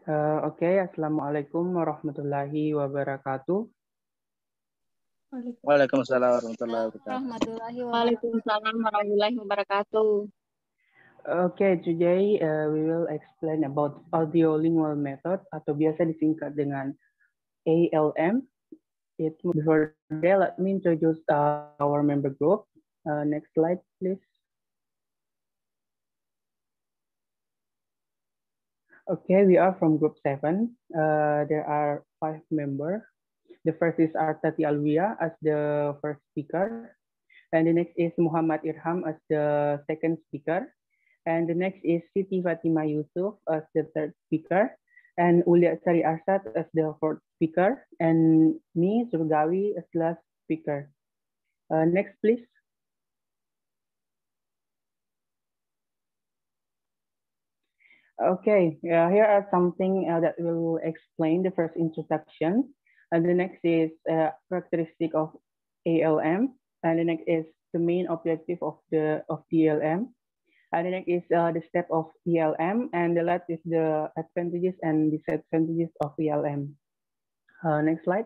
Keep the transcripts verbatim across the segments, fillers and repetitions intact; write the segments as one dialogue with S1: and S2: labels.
S1: Uh, Oke, okay. Assalamualaikum warahmatullahi wabarakatuh.
S2: Waalaikumsalam warahmatullahi
S3: wabarakatuh. Waalaikumsalam warahmatullahi wabarakatuh.
S1: Okay, today uh, we will explain about audiolingual method atau biasa disingkat dengan A L M. It, before that, let me introduce uh, our member group. Uh, next slide, please. Okay, we are from group seven. Uh, there are five members. The first is Artati Alwia as the first speaker. And the next is Muhammad Irham as the second speaker. And the next is Siti Fatima Yusuf as the third speaker. And Ulia Sari Arsad as the fourth speaker. And me, Surgawi, as last speaker. Uh, next, please. Okay, uh, here are something uh, that will explain the first introduction. And the next is uh, characteristic of A L M. And the next is the main objective of the of D L M. And the next is uh, the step of E L M. And the last is the advantages and disadvantages of E L M. Uh, next slide.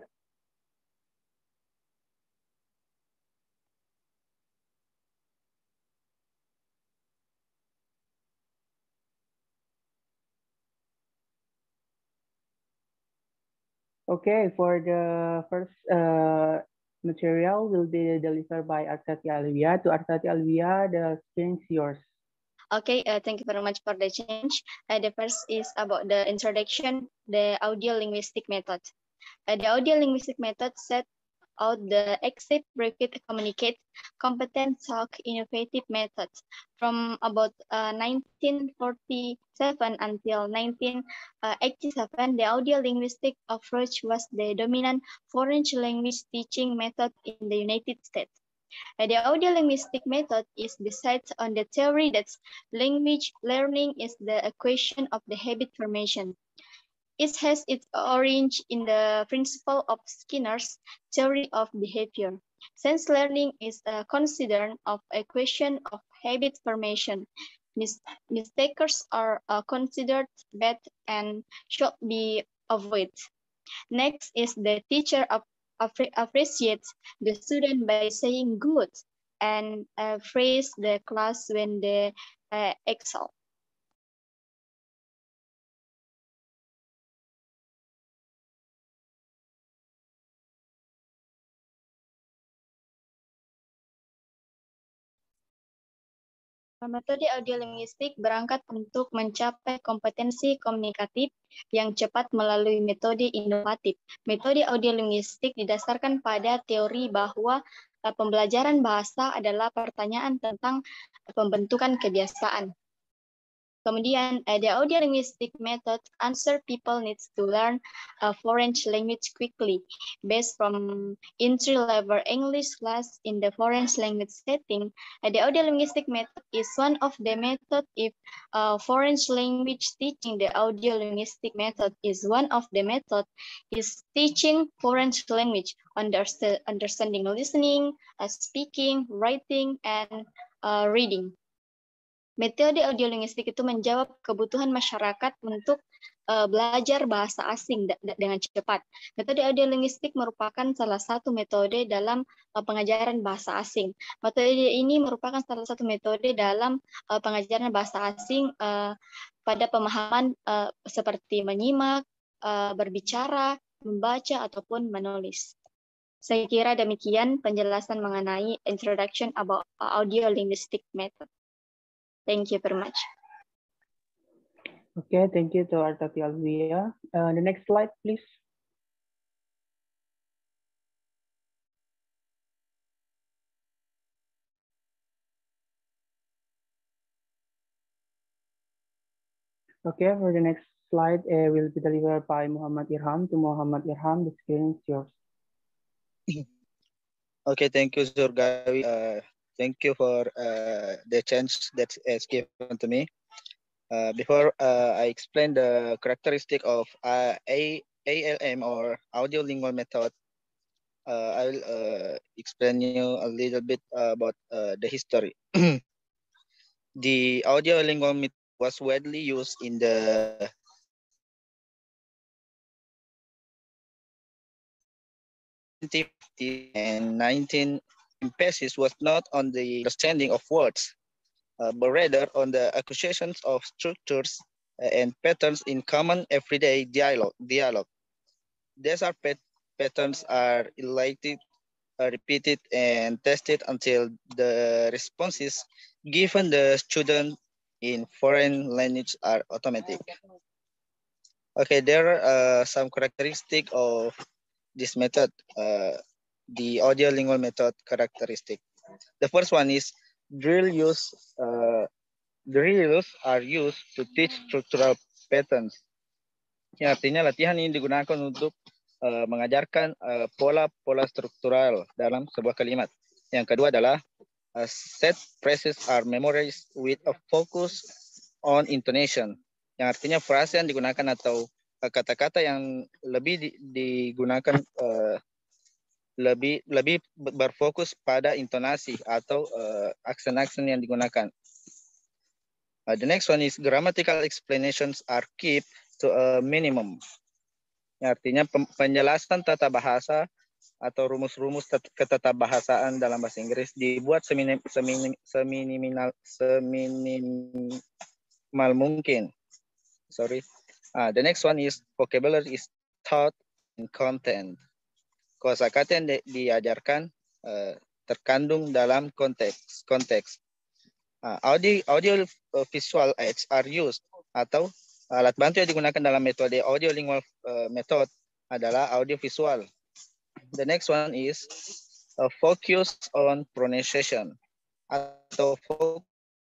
S1: Okay, for the first uh, material will be delivered by Artati Alvia. To Artati Alvia, the screen is yours.
S3: Okay, uh, thank you very much for the change. Uh, the first is about the introduction, the audio linguistic method. Uh, the audio linguistic method set out the accept, repeat, communicate, competent, talk, innovative methods from about uh, nineteen forty-seven until nineteen eighty-seven. The audio linguistic approach was the dominant foreign language teaching method in the United States. Uh, the audio linguistic method is based on the theory that language learning is the equation of the habit formation. It has its origin in the principle of Skinner's theory of behavior. Since learning is a considered of a question of habit formation, mis mistakes are uh, considered bad and should be avoided. Next is the teacher of appreciates the student by saying good and uh, praise the class when they uh, excel. Metode audiolinguistik berangkat untuk mencapai kompetensi komunikatif yang cepat melalui metode inovatif. Metode audiolinguistik didasarkan pada teori bahwa pembelajaran bahasa adalah pertanyaan tentang pembentukan kebiasaan. Kemudian, uh, the audio linguistic method answer people needs to learn a foreign language quickly based from entry-level English class in the foreign language setting. Uh, the audio linguistic method is one of the method if uh, foreign language teaching. The audio linguistic method is one of the method is teaching foreign language, understand, understanding, listening, uh, speaking, writing, and uh, reading. Metode audiolinguistik itu menjawab kebutuhan masyarakat untuk uh, belajar bahasa asing dengan cepat. Metode audiolinguistik merupakan salah satu metode dalam uh, pengajaran bahasa asing. Metode ini merupakan salah satu metode dalam uh, pengajaran bahasa asing uh, pada pemahaman uh, seperti menyimak, uh, berbicara, membaca, ataupun menulis. Saya kira demikian penjelasan mengenai introduction about audiolinguistic method. Thank you very much.
S1: Okay, thank you to Artati Alvia. Uh, the next slide, please. Okay, for the next slide uh, will be delivered by Muhammad Irham. To Muhammad Irham, the screen is yours.
S2: Okay, thank you, Surgawi. Uh, thank you for uh, the chance that is given to me. Uh, before uh, I explain the characteristic of uh, A ALM or audiolingual method, uh, I will uh, explain you a little bit uh, about uh, the history. The audiolingual method was widely used in the fifty and nineteen emphasis was not on the understanding of words, uh, but rather on the acquisitions of structures and patterns in common everyday dialogue. dialogue. These are pat patterns are elated, uh, repeated, and tested until the responses given the student in foreign language are automatic. Okay, there are uh, some characteristics of this method, uh, the audio lingual method characteristic. The first one is drill use. Uh, drills are used to teach structural patterns. Ya, artinya latihan ini digunakan untuk uh, mengajarkan pola-pola uh, struktural dalam sebuah kalimat. Yang kedua adalah uh, set phrases are memorized with a focus on intonation. Yang artinya frase yang digunakan atau kata-kata uh, yang lebih di, digunakan uh, lebih lebih berfokus pada intonasi atau aksen-aksen uh, yang digunakan. Uh, the next one is grammatical explanations are kept to a minimum. Ya, artinya penjelasan tata bahasa atau rumus-rumus ketatabahasaan dalam bahasa Inggris dibuat seminim, seminim, seminimal seminimal mungkin. Sorry. Uh, the next one is vocabulary is taught in content. Kosakata yang di, diajarkan uh, terkandung dalam konteks. konteks. Uh, audio, audio visual aids are used atau alat bantu yang digunakan dalam metode audio lingual uh, method adalah audio visual. The next one is a focus on pronunciation atau fokus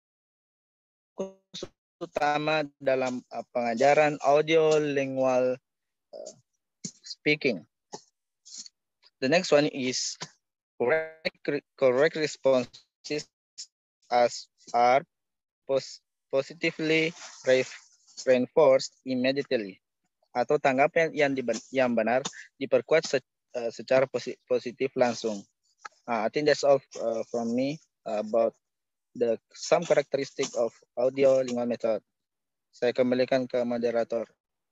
S2: utama dalam uh, pengajaran audio lingual uh, speaking. The next one is correct, correct responses as are pos positively reinforced immediately. Atau tanggapan yang, yang benar diperkuat se uh, secara posi positif langsung. Uh, I think that's all uh, from me uh, about the some characteristic of audio lingual method. Saya kembalikan ke moderator.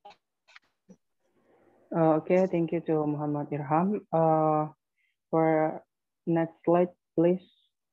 S1: Uh, okay, thank you to Muhammad Irham. Uh, for next slide, please.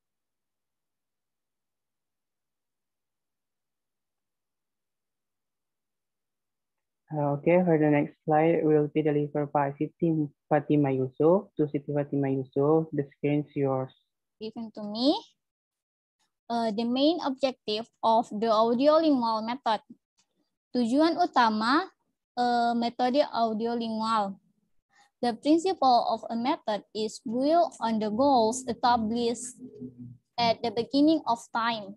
S1: Uh, okay, for the next slide will be delivered by Siti Fatima Yusuf. To Siti Fatima Yusuf, the screen is yours.
S4: Given to me, uh, the main objective of the audiolingual method. Tujuan utama Uh, metode audiolingual. The principle of a method is built on the goals established at the beginning of time.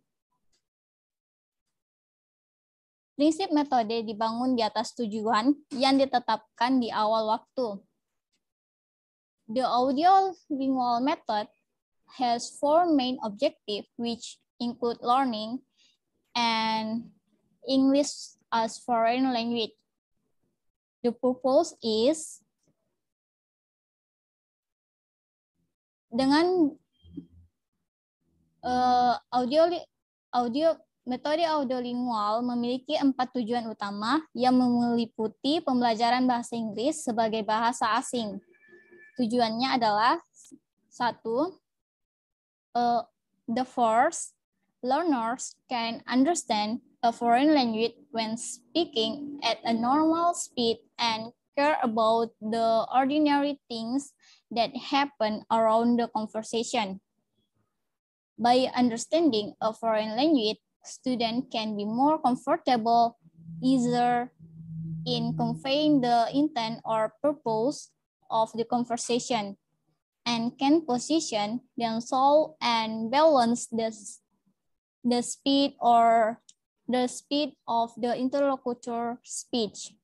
S4: Prinsip metode dibangun di atas tujuan yang ditetapkan di awal waktu. The audiolingual method has four main objectives, which include learning and English as foreign language. The purpose is dengan uh, audio audio metode audiolingual memiliki empat tujuan utama yang meliputi pembelajaran bahasa Inggris sebagai bahasa asing. Tujuannya adalah satu, uh, the first, learners can understand a foreign language when speaking at a normal speed and care about the ordinary things that happen around the conversation. By understanding a foreign language, students can be more comfortable, easier in conveying the intent or purpose of the conversation, and can position themselves and balance the, the speed or the speed of the interlocutor speech.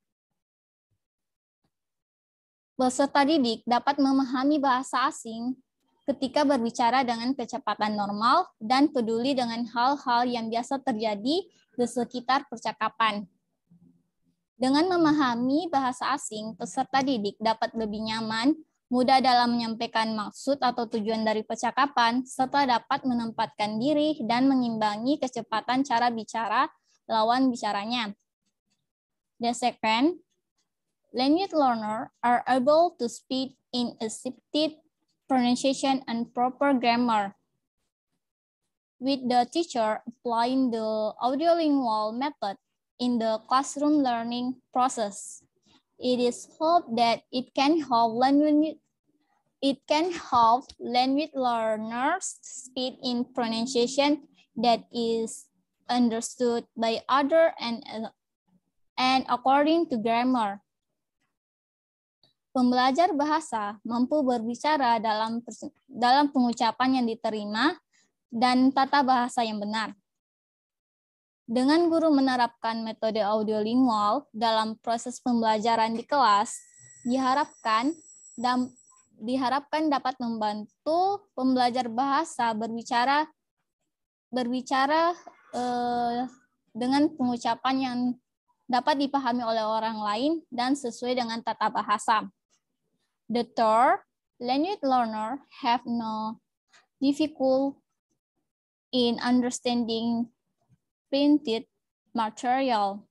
S4: Peserta didik dapat memahami bahasa asing ketika berbicara dengan kecepatan normal dan peduli dengan hal-hal yang biasa terjadi di sekitar percakapan. Dengan memahami bahasa asing, peserta didik dapat lebih nyaman, mudah dalam menyampaikan maksud atau tujuan dari percakapan, serta dapat menempatkan diri dan mengimbangi kecepatan cara bicara lawan bicaranya. The second, language learners are able to speak in accepted pronunciation and proper grammar. With the teacher applying the audiolingual method in the classroom learning process, it is hoped that it can help language, it can help language learners speak in pronunciation that is understood by others and, and according to grammar. Pembelajar bahasa mampu berbicara dalam dalam pengucapan yang diterima dan tata bahasa yang benar. Dengan guru menerapkan metode audiolingual dalam proses pembelajaran di kelas, diharapkan dan diharapkan dapat membantu pembelajar bahasa berbicara berbicara eh, dengan pengucapan yang dapat dipahami oleh orang lain dan sesuai dengan tata bahasa. The third, language learner have no difficulty in understanding printed material.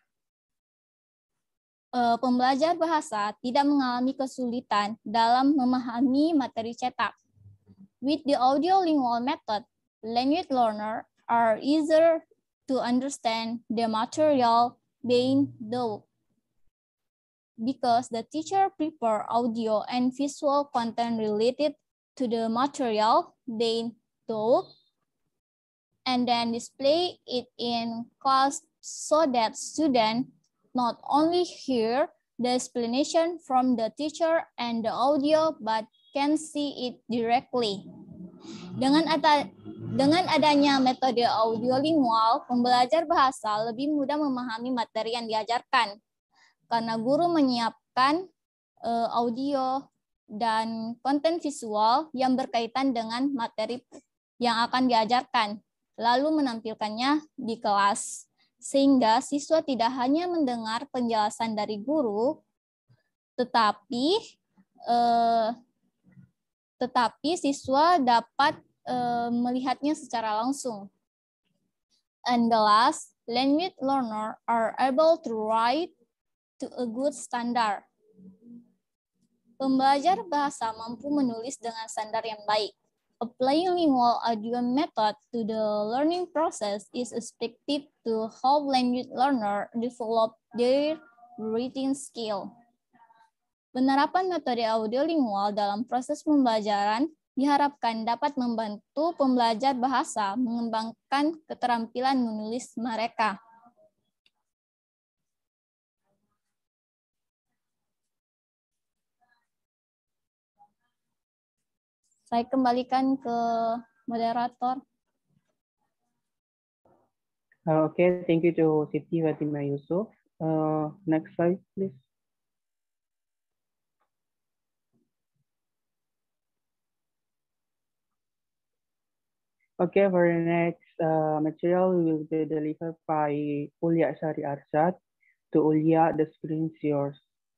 S4: Uh, pembelajar bahasa tidak mengalami kesulitan dalam memahami materi cetak. With the audiolingual method, language learner are easier to understand the material being taught because the teacher prepare audio and visual content related to the material being taught and then display it in class so that students not only hear the explanation from the teacher and the audio, but can see it directly. Dengan, ada, dengan adanya metode audiolingual, pembelajar bahasa lebih mudah memahami materi yang diajarkan, karena guru menyiapkan uh, audio dan konten visual yang berkaitan dengan materi yang akan diajarkan, lalu menampilkannya di kelas, sehingga siswa tidak hanya mendengar penjelasan dari guru, tetapi eh, tetapi siswa dapat eh, melihatnya secara langsung. And the last, language learner are able to write to a good standard. Pembelajar bahasa mampu menulis dengan standar yang baik. Applying lingual audio method to the learning process is expected to help language learner develop their writing skill. Penerapan metode audiolingual dalam proses pembelajaran diharapkan dapat membantu pembelajar bahasa mengembangkan keterampilan menulis mereka. Saya kembalikan ke moderator.
S1: Uh, okay, thank you to Siti Fatima Yusuf. Uh, next slide, please. Okay, for the next uh, material will be delivered by Ulia Sari Arsyad. To Ulia, the screen is yours.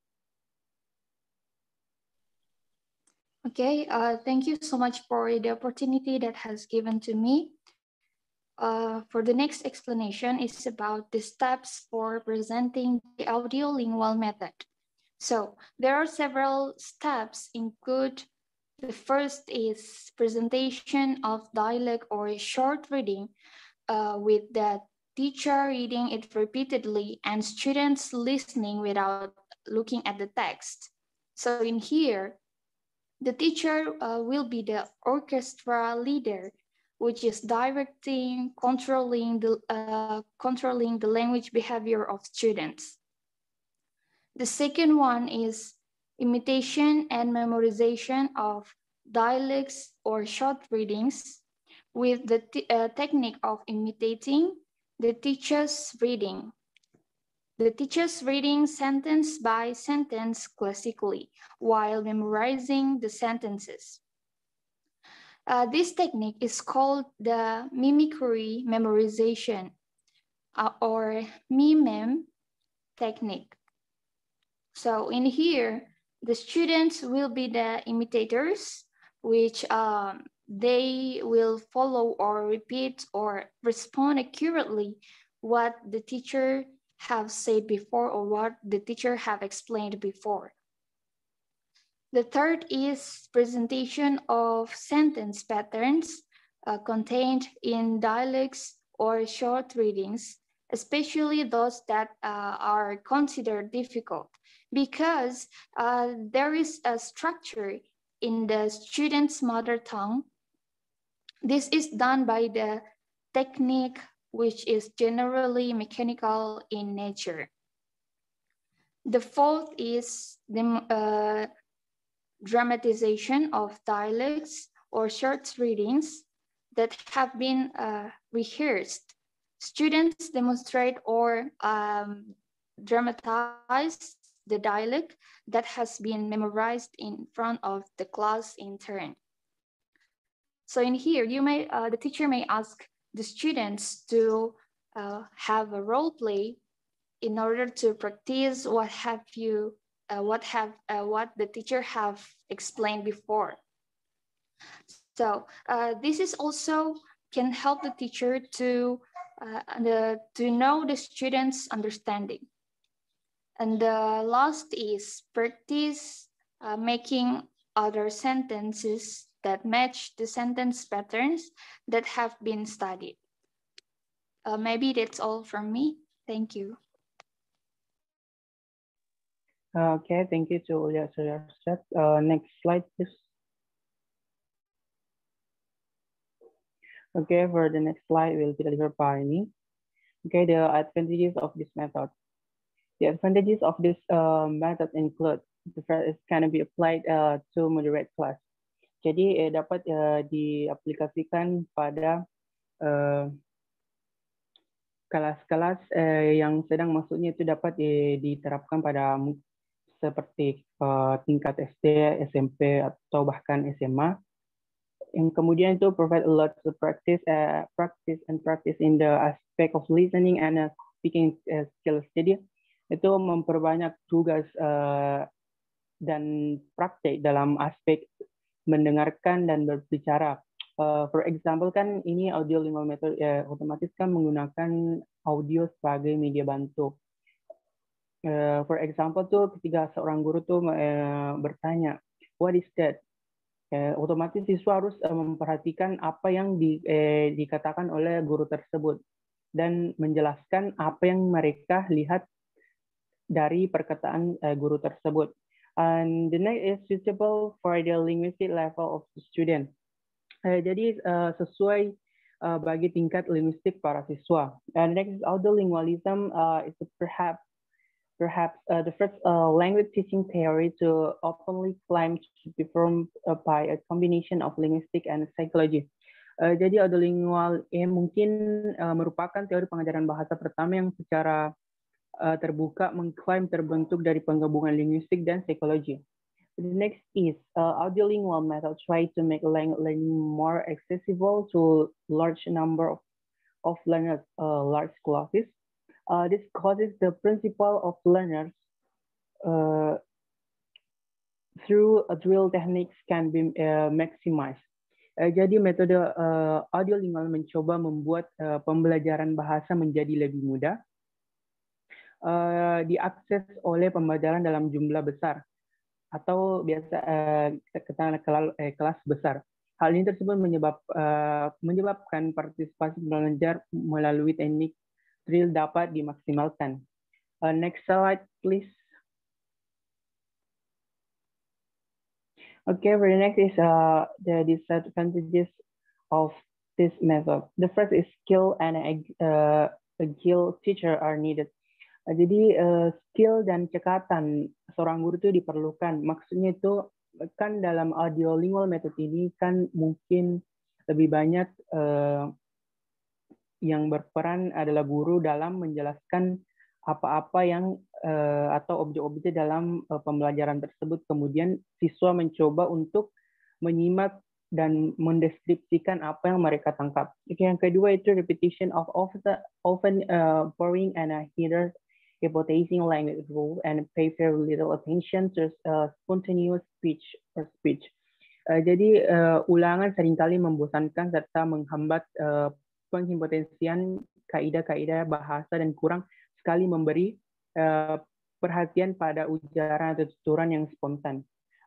S5: Okay, uh, thank you so much for the opportunity that has given to me. Uh, for the next explanation is about the steps for presenting the audiolingual method. So there are several steps include the first is presentation of dialogue or short reading uh, with the teacher reading it repeatedly and students listening without looking at the text. So in here, the teacher uh, will be the orchestra leader, which is directing, controlling the, uh, controlling the language behavior of students. The second one is imitation and memorization of dialects or short readings with the uh, technique of imitating the teacher's reading. The teacher's reading sentence by sentence classically while memorizing the sentences. Uh, this technique is called the mimicry memorization uh, or mimem technique. So in here, the students will be the imitators, which um, they will follow or repeat or respond accurately what the teacher have said before or what the teacher have explained before. The third is presentation of sentence patterns uh, contained in dialects or short readings, especially those that uh, are considered difficult, because uh, there is a structure in the student's mother tongue. This is done by the technique, which is generally mechanical in nature. The fourth is the uh, dramatization of dialects or short readings that have been uh, rehearsed. Students demonstrate or um, dramatize the dialect that has been memorized in front of the class in turn. So in here, you may uh, the teacher may ask the students to uh, have a role play in order to practice what have you uh, what have uh, what the teacher have explained before. So uh, this is also can help the teacher to uh, the, to know the students' understanding. And the last is practice uh, making other sentences that match the sentence patterns that have been studied. Uh, maybe that's all from me. Thank you.
S1: Okay, thank you to Ulia Suryarsyad. Uh, next slide, please. Okay, for the next slide will be delivered by me. Okay, the advantages of this method. The advantages of this uh, method include the first is can be applied uh, to moderate class. Jadi eh, dapat uh, diaplikasikan pada kelas-kelas uh, uh, yang sedang, maksudnya itu dapat eh, diterapkan pada seperti uh, tingkat S D, S M P atau bahkan S M A. Yang kemudian itu provide a lot of practice, uh, practice and practice in the aspect of listening and uh, speaking uh, skills. Jadi itu memperbanyak tugas uh, dan praktek dalam aspek mendengarkan dan berbicara. Uh, for example kan ini audio lingual method ya, otomatis kan menggunakan audio sebagai media bantu. Uh, for example tuh ketika seorang guru tuh uh, bertanya, what is that? Uh, otomatis siswa harus uh, memperhatikan apa yang di, eh, dikatakan oleh guru tersebut dan menjelaskan apa yang mereka lihat dari perkataan uh, guru tersebut. And the next is suitable for the linguistic level of the student. Uh, jadi uh, sesuai uh, bagi tingkat linguistik para siswa. And next is audiolingualism. Uh, is perhaps perhaps uh, the first uh, language teaching theory to openly claim to be formed uh, by a combination of linguistic and psychology. Uh, jadi audiolingual eh, mungkin uh, merupakan teori pengajaran bahasa pertama yang secara Uh, terbuka mengklaim terbentuk dari penggabungan linguistik dan psikologi. The next is uh, audiolingual method try to make language learning more accessible to large number of, of learners, uh, large classes. Uh, this causes the principle of learners uh, through a drill techniques can be uh, maximized. Uh, jadi metode uh, audiolingual mencoba membuat uh, pembelajaran bahasa menjadi lebih mudah. Uh, diakses oleh pembelajaran dalam jumlah besar atau biasa uh, kita katakan eh, kelas besar. Hal ini tersebut menyebab, uh, menyebabkan partisipasi belajar melalui teknik drill dapat dimaksimalkan. Uh, next slide, please. Okay, for the next is uh, the disadvantages of this method. The first is skill and a, uh, a skill teacher are needed. Jadi uh, skill dan cekatan seorang guru itu diperlukan. Maksudnya itu kan dalam audiolingual method ini kan mungkin lebih banyak uh, yang berperan adalah guru dalam menjelaskan apa-apa yang uh, atau objek-objek dalam uh, pembelajaran tersebut. Kemudian siswa mencoba untuk menyimak dan mendeskripsikan apa yang mereka tangkap. Oke, yang kedua itu repetition of often, often uh, boring and uh, hinders hypothesizing language rule and pay very little attention to uh, spontaneous speech or speech. Uh, jadi uh, ulangan seringkali membosankan serta menghambat uh, penghipotensian kaidah-kaidah bahasa dan kurang sekali memberi uh, perhatian pada ujaran atau tuturan yang spontan.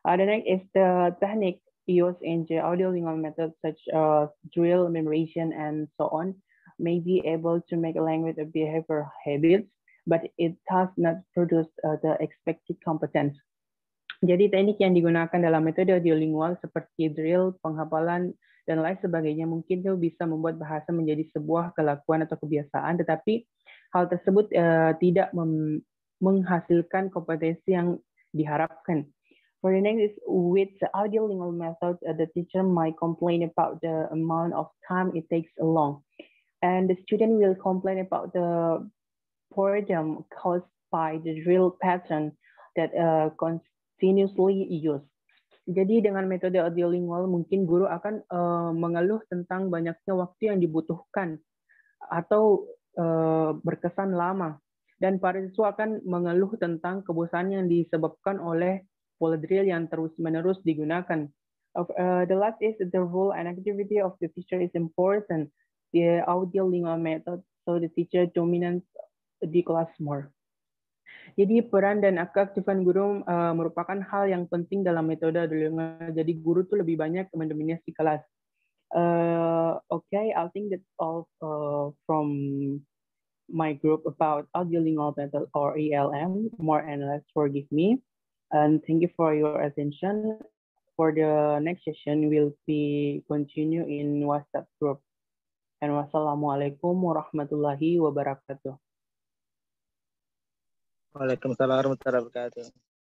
S1: Uh, the next is the technique used in the audiolingual methods such as drill, memorization, and so on, may be able to make a language of behavior habits, but it does not produce uh, the expected competence. Jadi teknik yang digunakan dalam metode audiolingual seperti drill, penghafalan, dan lain sebagainya mungkin itu bisa membuat bahasa menjadi sebuah kelakuan atau kebiasaan, tetapi hal tersebut uh, tidak menghasilkan kompetensi yang diharapkan. For the next is with the audiolingual method, uh, the teacher might complain about the amount of time it takes along, and the student will complain about the boredom caused by the drill pattern that uh, continuously used. Jadi dengan metode audiolingual mungkin guru akan uh, mengeluh tentang banyaknya waktu yang dibutuhkan atau uh, berkesan lama, dan para siswa akan mengeluh tentang kebosanan yang disebabkan oleh pola drill yang terus-menerus digunakan. Uh, the last is the role and activity of the teacher is important. The audiolingual method, so the teacher dominates the class more. Jadi peran dan keaktifan guru uh, merupakan hal yang penting dalam metode audiolingual. Jadi guru tuh lebih banyak mendominasi kelas. Uh, okay, I think that's all uh, from my group about audiolingual method or A L M. More and less, forgive me. And thank you for your attention. For the next session, we'll be continue in WhatsApp group. And wassalamualaikum warahmatullahi wabarakatuh.
S2: Waalaikumsalam warahmatullahi wabarakatuh.